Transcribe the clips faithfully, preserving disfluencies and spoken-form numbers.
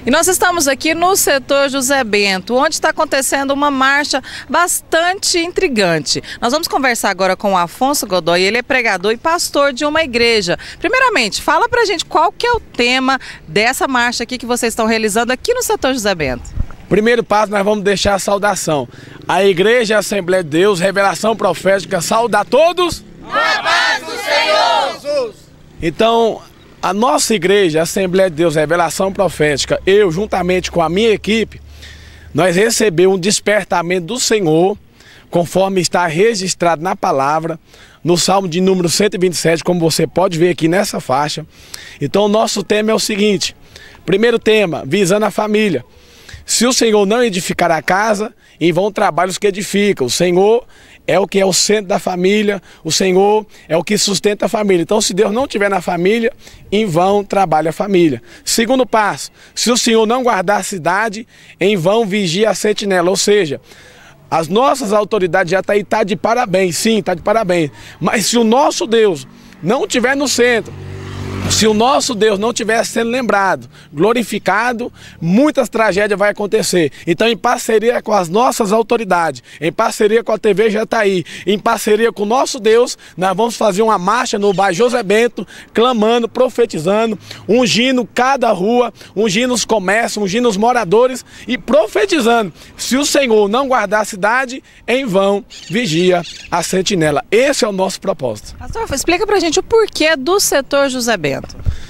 E nós estamos aqui no setor José Bento, onde está acontecendo uma marcha bastante intrigante. Nós vamos conversar agora com o Afonso Godoy, ele é pregador e pastor de uma igreja. Primeiramente, fala pra gente qual que é o tema dessa marcha aqui que vocês estão realizando aqui no setor José Bento. Primeiro passo, nós vamos deixar a saudação. A Igreja Assembleia de Deus, Revelação Profética, saúda a todos. Na paz do Senhor Jesus. Então, a nossa igreja, Assembleia de Deus, Revelação Profética, eu, juntamente com a minha equipe, nós recebemos um despertamento do Senhor, conforme está registrado na palavra, no Salmo de número cento e vinte e sete, como você pode ver aqui nessa faixa. Então, o nosso tema é o seguinte: primeiro tema, visando a família. Se o Senhor não edificar a casa, em vão trabalhos que edificam. O Senhor é o que é o centro da família, o Senhor é o que sustenta a família. Então, se Deus não estiver na família, em vão trabalha a família. Segundo passo, se o Senhor não guardar a cidade, em vão vigia a sentinela. Ou seja, as nossas autoridades já estão aí, tá de parabéns, sim, está de parabéns. Mas se o nosso Deus não estiver no centro, se o nosso Deus não estiver sendo lembrado, glorificado, muitas tragédias vão acontecer. Então, em parceria com as nossas autoridades, em parceria com a T V Jataí, em parceria com o nosso Deus, nós vamos fazer uma marcha no bairro José Bento, clamando, profetizando, ungindo cada rua, ungindo os comércios, ungindo os moradores e profetizando. Se o Senhor não guardar a cidade, em vão vigia a sentinela. Esse é o nosso propósito. Pastor, explica pra gente o porquê do setor José Bento.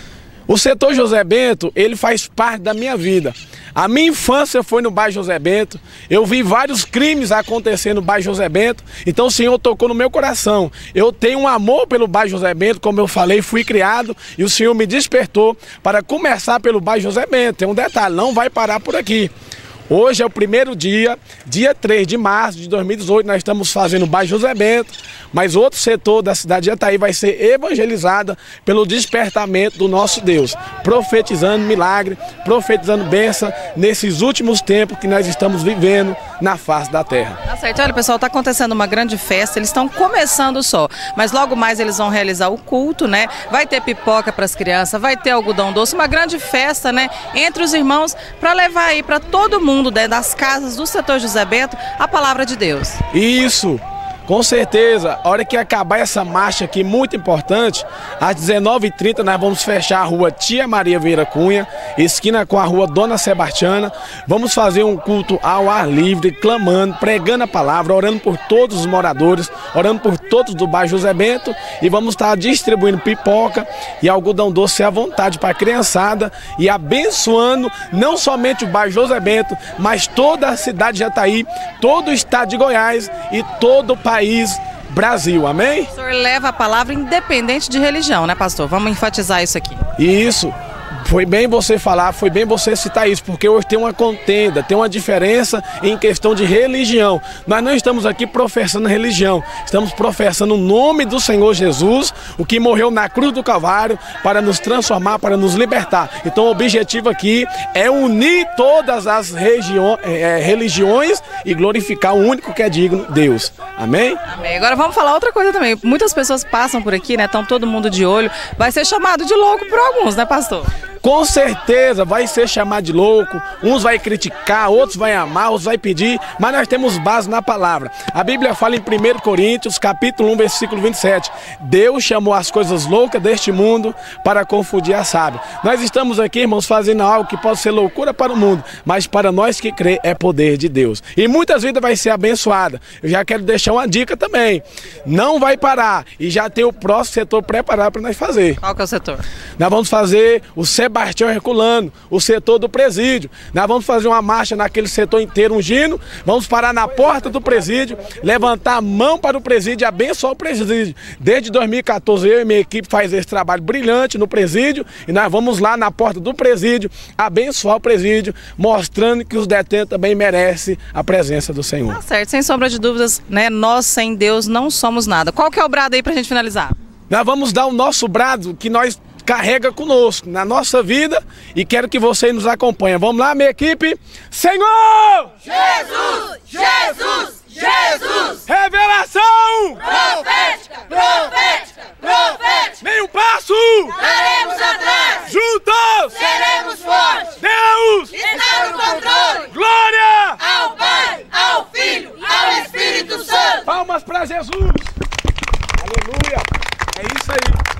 O setor José Bento, ele faz parte da minha vida. A minha infância foi no bairro José Bento, eu vi vários crimes acontecendo no bairro José Bento, então o Senhor tocou no meu coração. Eu tenho um amor pelo bairro José Bento, como eu falei, fui criado e o Senhor me despertou para começar pelo bairro José Bento. Tem um detalhe, não vai parar por aqui. Hoje é o primeiro dia, dia três de março de dois mil e dezoito, nós estamos fazendo o bairro José Bento, mas outro setor da cidade de Jataí vai ser evangelizada pelo despertamento do nosso Deus, profetizando milagre, profetizando bênção nesses últimos tempos que nós estamos vivendo na face da terra. Tá certo, olha pessoal, está acontecendo uma grande festa, eles estão começando só, mas logo mais eles vão realizar o culto, né? Vai ter pipoca para as crianças, vai ter algodão doce, uma grande festa, né? Entre os irmãos, para levar aí para todo mundo das casas do setor José Bento a palavra de Deus. Isso, com certeza. A hora que acabar essa marcha aqui, muito importante, às dezenove e trinta nós vamos fechar a rua Tia Maria Vieira Cunha, esquina com a rua Dona Sebastiana. Vamos fazer um culto ao ar livre, clamando, pregando a palavra, orando por todos os moradores, orando por todos do bairro José Bento, e vamos estar distribuindo pipoca e algodão doce à vontade para a criançada e abençoando não somente o bairro José Bento, mas toda a cidade de Jataí, todo o estado de Goiás e todo o país Brasil, amém? O senhor leva a palavra independente de religião, né, pastor? Vamos enfatizar isso aqui. Isso. Foi bem você falar, foi bem você citar isso, porque hoje tem uma contenda, tem uma diferença em questão de religião. Nós não estamos aqui professando religião, estamos professando o nome do Senhor Jesus, o que morreu na cruz do Calvário para nos transformar, para nos libertar. Então o objetivo aqui é unir todas as é, religiões e glorificar o único que é digno, Deus. Amém? Amém. Agora vamos falar outra coisa também. Muitas pessoas passam por aqui, né? Estão todo mundo de olho. Vai ser chamado de louco por alguns, né, pastor? Com certeza vai ser chamado de louco, uns vai criticar, outros vai amar, outros vai pedir, mas nós temos base na palavra. A Bíblia fala em primeiro Coríntios, capítulo um, versículo vinte e sete. Deus chamou as coisas loucas deste mundo para confundir a sábia. Nós estamos aqui, irmãos, fazendo algo que pode ser loucura para o mundo, mas para nós que crê é poder de Deus. E muitas vidas vai ser abençoada. Eu já quero deixar uma dica também. Não vai parar e já tem o próximo setor preparado para nós fazer. Qual que é o setor? Nós vamos fazer o Sebastião Herculano, o setor do presídio. Nós vamos fazer uma marcha naquele setor inteiro ungindo, vamos parar na porta do presídio, levantar a mão para o presídio e abençoar o presídio. Desde dois mil e quatorze eu e minha equipe faz esse trabalho brilhante no presídio e nós vamos lá na porta do presídio abençoar o presídio, mostrando que os detentos também merecem a presença do Senhor. Tá certo, sem sombra de dúvidas, né? Nós sem Deus não somos nada. Qual que é o brado aí pra gente finalizar? Nós vamos dar o nosso brado que nós carrega conosco na nossa vida e quero que você nos acompanhe. Vamos lá, minha equipe. Senhor! Jesus! Jesus! Jesus! Revelação! Profética! Profética! Profética! Meio passo! Daremos atrás! Juntos! Seremos fortes! Deus! a Jesus! Aleluia! É isso aí!